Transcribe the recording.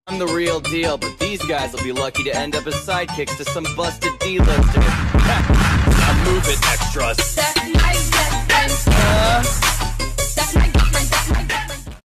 I'm the real deal, but these guys will be lucky to end up as sidekicks to some busted D-listers. Now move it, extras.